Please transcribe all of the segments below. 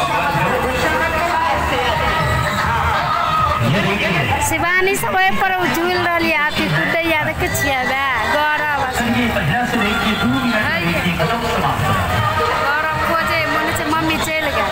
शिवानी सबै पर झुल रही हाथी कुदै याद के छिया बा गरा बस गरा खोजे मने से मम्मी चल गए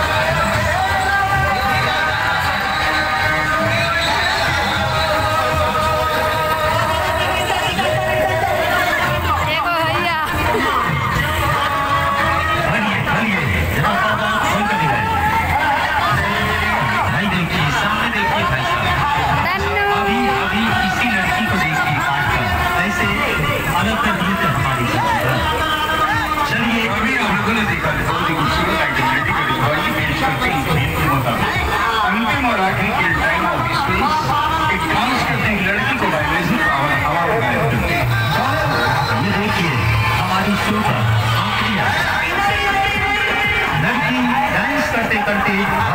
लड़की डांस करते करते